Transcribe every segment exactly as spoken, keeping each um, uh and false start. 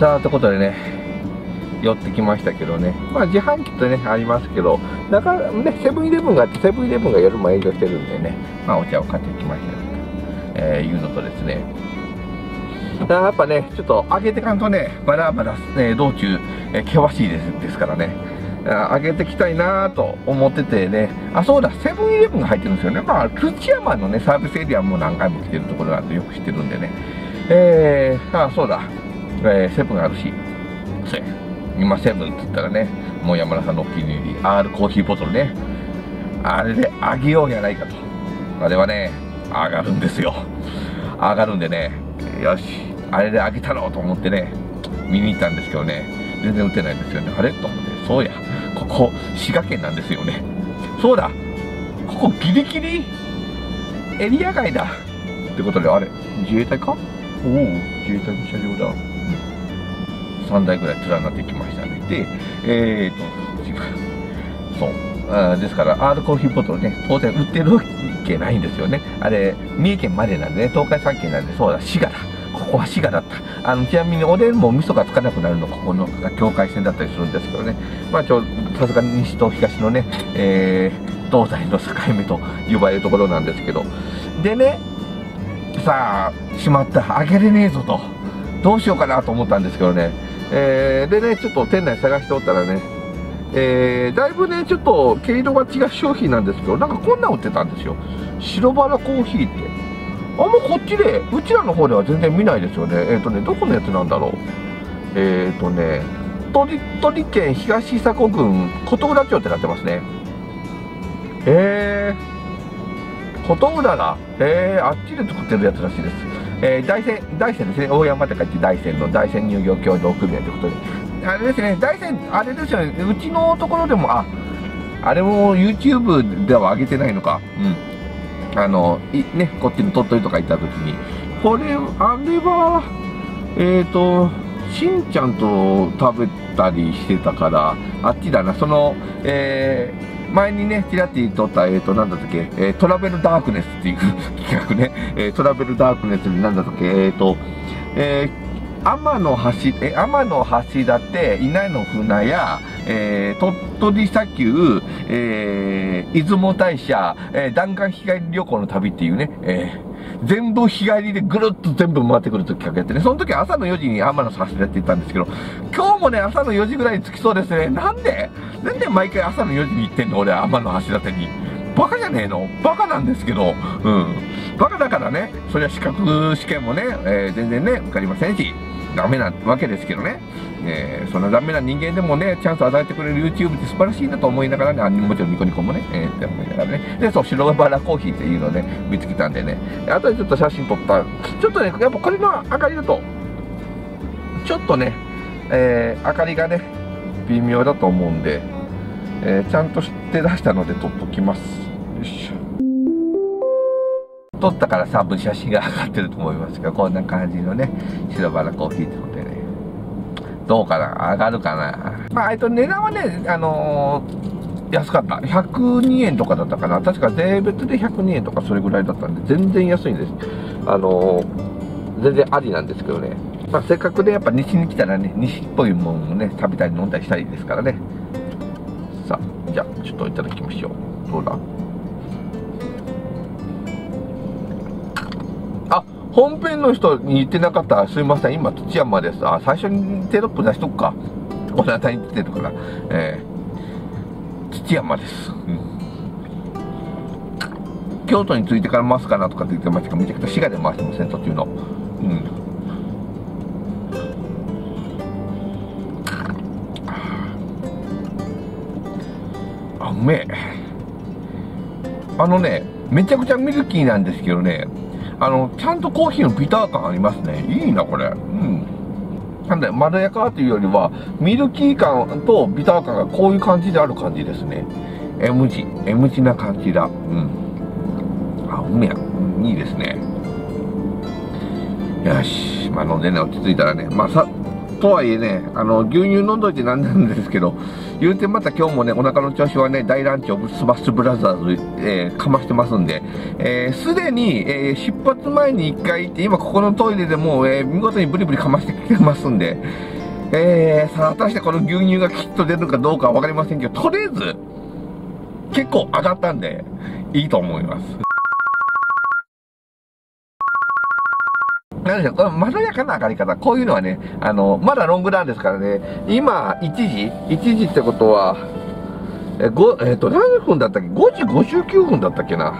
さあ、ということでね、寄ってきましたけどね、まあ自販機ってね、ありますけど、だからね、セブンイレブンがあって、セブンイレブンが夜も営業してるんでね、まあお茶を買ってきましたと、えー、いうのとですね、やっぱね、ちょっと上げてかんとね、バラバラ、ね、道中、えー、険しいですですからね、上げてきたいなと思っててね、あ、そうだ、セブンイレブンが入ってるんですよね。まあ、土山のね、サービスエリアも何回も来てるところなんでよく知ってるんでね。えー、あ、そうだ、えー、セブンあるし、そうや、今セブンって言ったらね、もう山田さんのお気に入り、R コーヒーボトルね、あれで上げようやないかと。あれはね、上がるんですよ。上がるんでね、よし、あれで上げたろうと思ってね、見に行ったんですけどね、全然売ってないんですよね。あれと思って、そうや、ここ、滋賀県なんですよね。そうだ、ここギリギリエリア外だ。ってことで、あれ、自衛隊か？おお、自衛隊の車両だ。うん、さんだいぐらい連なってきましたね。で、えーと、違う。そう。あですから、R コーヒーボトルね、当然売ってるわけないんですよね。あれ、三重県までなんでね、東海さん県なんで、そうだ、滋賀だ。ここは滋賀だった。あの、ちなみにおでんも味噌がつかなくなるの、ここの境界線だったりするんですけどね。まあ、ちょ、さすがに西と東のね、えー、東西の境目と呼ばれるところなんですけど。でね、さあ、しまった。あげれねえぞと。どうしようかなと思ったんですけどね。えー、でね、ちょっと店内探しておったらね、えー、だいぶね、ちょっと毛色が違う商品なんですけど、なんかこんなん売ってたんですよ。白バラコーヒーって。あんまこっちで、うちらの方では全然見ないですよね。えっ、ー、とね、どこのやつなんだろう。えっ、ー、とね、鳥取県東佐古郡琴浦町ってなってますね。へえ、琴浦が、へえ、あっちで作ってるやつらしいです。えー、大山、大山ですね。大山って書いて大山の大山乳業協同組合ということで。あれですね、大山、あれですよね、うちのところでも、あ、あれも YouTube では上げてないのか。うん。あの、い、ね、こっちの鳥取とか行った時に、これ、あれは、えっと、しんちゃんと食べたりしてたから、あっちだな、その、えー、前にね、ちらっと撮った、えっと、なんだったっけ、えー、トラベルダークネスっていう企画ね、えー、トラベルダークネスになんだったっけ、えっと、えー天の橋、え、天の橋立、稲の船屋、えー、鳥取砂丘、えー、出雲大社、えー、弾丸日帰り旅行の旅っていうね、えー、全部日帰りでぐるっと全部回ってくると企画やってね、その時朝のよじに天の橋立って言ったんですけど、今日もね、朝のよじぐらいに着きそうですね。なんでなんで毎回朝のよじに行ってんの俺、天の橋立に。バカじゃねえの？バカなんですけど、うん。バカだからね、そりゃ資格試験もね、えー、全然ね、受かりませんし、ダメなわけですけどね。えー、そんなダメな人間でもね、チャンスを与えてくれる YouTube って素晴らしいなと思いながらね、あもちろんニコニコもね、えー、って思いながらね。で、そう、白バラコーヒーっていうのをね、見つけたんでね。あとでちょっと写真撮った。ちょっとね、やっぱこれの明かりだと、ちょっとね、えー、明かりがね、微妙だと思うんで、えー、ちゃんとして出したので撮っときます。よいしょ。撮ったから多分写真が上がってると思いますが、こんな感じのね、白バラコーヒーってことでね、どうかな、上がるかな。まあ、えっと、値段はね、あのー、安かった。ひゃくにえんとかだったかな。確か税別でひゃくにえんとかそれぐらいだったんで、全然安いんです。あのー、全然ありなんですけどね。まあ、せっかくね、やっぱ西に来たらね、西っぽいものをね、食べたり飲んだりしたいですからね。さあ、じゃあ、ちょっといただきましょう。どうだ？本編の人に言ってなかったらすいません、今土山です。あ、最初にテロップ出しとくか。おなたに出てるから。えー、土山です、うん。京都に着いてから回すかなとかって言ってましたけど、めちゃくちゃ滋賀で回してません、途中の。うん。あ、うめえ。あのね、めちゃくちゃミルキーなんですけどね、あの、ちゃんとコーヒーのビター感ありますね。いいな、これ。うん。なんで、まろやかというよりは、ミルキー感とビター感がこういう感じである感じですね。M 字。M 字な感じだ。うん。あ、うめや。いいですね。よし。まあ、飲んでね、落ち着いたらね。まあ、さ、とはいえね、あの、牛乳飲んどいてなんなんですけど、 言うてまた今日もね、お腹の調子はね、大乱調スマッシュブラザーズ、えー、かましてますんで、えー、すでに、えー、出発前に一回行って、今ここのトイレでもう、えー、見事にブリブリかましてきてますんで、えー、さあ、果たしてこの牛乳がきっと出るかどうかはわかりませんけど、とりあえず、結構上がったんで、いいと思います。なんでしょう、このまろやかな上がり方、こういうのはね、あの、まだロングランですからね、今、いちじ ?いち 時ってことは、え、ご、えっと、何分だったっけ ?ご 時ごじゅうきゅうふんだったっけな。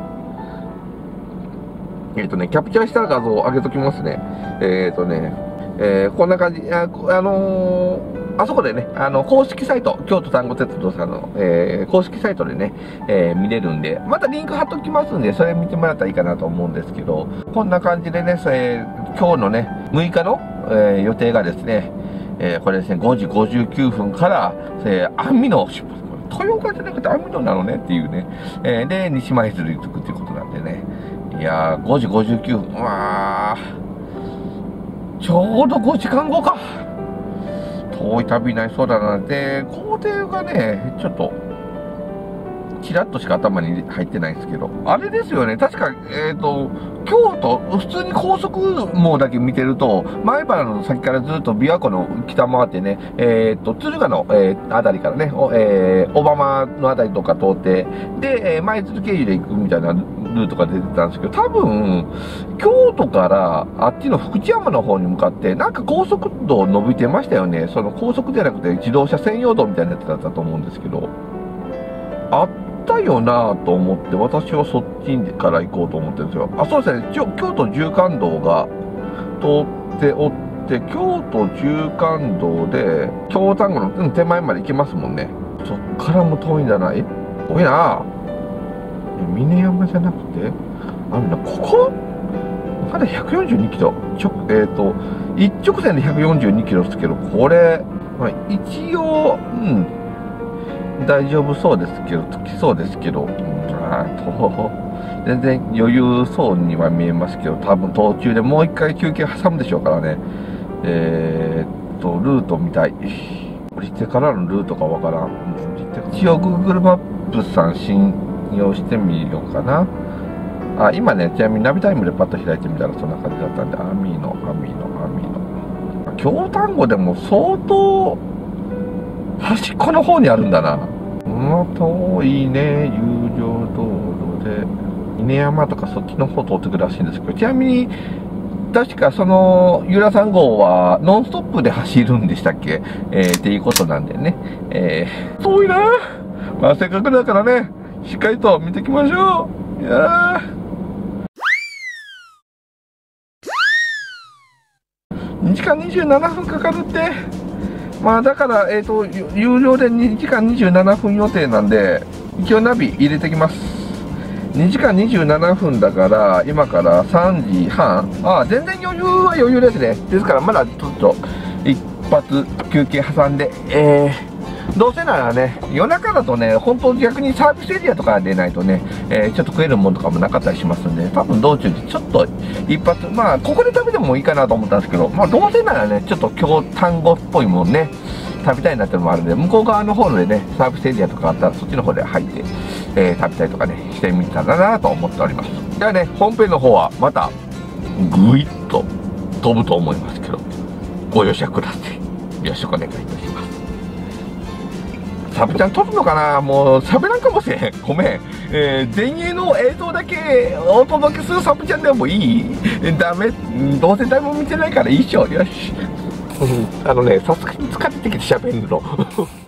えっとね、キャプチャーした画像を上げときますね。えっとね、えー、こんな感じ、あ、あのー、あそこでね、あの、公式サイト、京都丹後鉄道さんの、えー、公式サイトでね、えー、見れるんで、またリンク貼っときますんで、それ見てもらったらいいかなと思うんですけど、こんな感じでね、えー、今日のね、むいかの、えー、予定がですね、えー、これですね、ごじごじゅうきゅうふんから、えー、安美野出発。豊岡じゃなくて安美野なのねっていうね、えー、で、西前鶴に着くっていうことなんでね、いやー、ごじごじゅうきゅうふん、うわー、ちょうどごじかんごか。遠い旅になりそうだな。で、工程がね、ちょっと、ちらっとしか頭に入ってないんですけど、あれですよね、確か、えっと、京都、普通に高速網だけ見てると、前原の先からずっと琵琶湖の北回ってね、えっと、敦賀の、えー、あたりからね、えー、小浜のあたりとか通って、で、えー、舞鶴経由で行くみたいなルートが出てたんですけど、多分、京都からあっちの福知山の方に向かって、なんか高速道伸びてましたよね。その高速じゃなくて自動車専用道みたいなやつだったと思うんですけど、あったよなぁと思って、私はそっちから行こうと思ってるんですよ。あ、そうですね、京都縦貫道が通っておって、京都縦貫道で、京丹後の手前まで行けますもんね。そっからも遠いんだな。え、遠いなぁ。峰山じゃなくて、あのな、ここまだひゃくよんじゅうにキロ。ちょ、えっと、一直線でひゃくよんじゅうにキロですけど、これ、まあ、一応、うん、大丈夫そうですけど、着きそうですけど、うん、あと、全然余裕そうには見えますけど、多分途中でもう一回休憩挟むでしょうからね。えー、っと、ルート見たい。降りてからのルートがわからん。一応 Google マップさん信用してみようかな。あ、今ね、ちなみにナビタイムでパッと開いてみたらそんな感じだったんで、アミーノ、アミーノ、アミーノ。京丹後でも相当、端っこの方にあるんだな。うん、遠いね、有料道路で。稲山とかそっちの方通ってくるらしいんですけど、ちなみに、確かその、ゆらさん号はノンストップで走るんでしたっけ、えー、っていうことなんでね。えー、遠いな。まあせっかくだからね、しっかりと見ていきましょう。いやー。にじかんにじゅうななふんかかるって。まあだから、えっと、有料でにじかんにじゅうななふん予定なんで、一応ナビ入れてきます。にじかんにじゅうななふんだから、今からさんじはん。ああ、全然余裕は余裕ですね。ですから、まだちょっと、一発休憩挟んで、えー、どうせならね、夜中だとね、本当逆にサービスエリアとかでないとね、えー、ちょっと食えるものとかもなかったりしますんで、多分道中でちょっと一発、まあ、ここで食べてもいいかなと思ったんですけど、まあ、どうせならね、ちょっと京丹後っぽいもんね、食べたいなっていうのもあるんで、向こう側の方でね、サービスエリアとかあったら、そっちの方で入って、えー、食べたりとかね、してみたらなと思っております。ではね、本編の方はまた、ぐいっと飛ぶと思いますけど、ご容赦ください。よろしくお願いいたします。サブちゃん撮るのかな、もう喋らんかもしれへん。ごめん。えー、前衛の映像だけお届けするサブちゃんでもいい？ダメ？どうせ誰も見てないからいいっしょ。よし。あのね、さすがに疲れてきて喋るの。